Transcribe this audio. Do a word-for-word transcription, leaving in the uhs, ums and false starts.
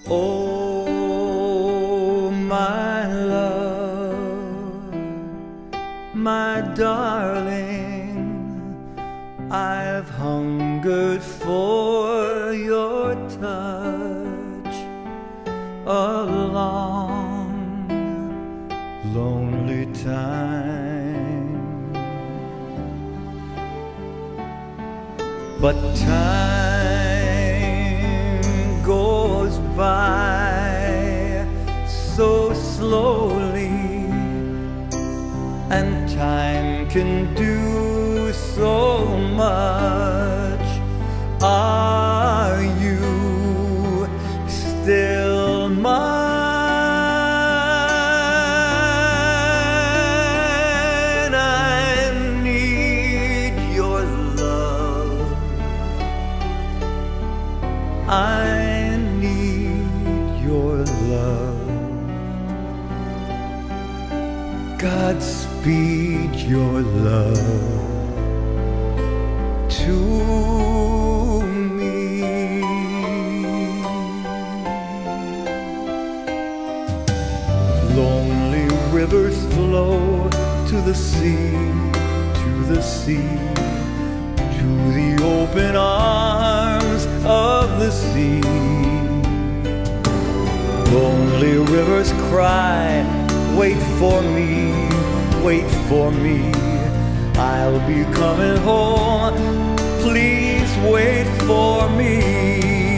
Oh, my love, my darling, I've hungered for your touch a long, lonely time. But time goes by so slowly, and time can do so much. Are you still mine? I need your love. I need your love. Godspeed your love to me. Lonely rivers flow to the sea, to the sea, to the open arms of the sea. Lonely rivers cry, wait for me, wait for me, I'll be coming home, please wait for me.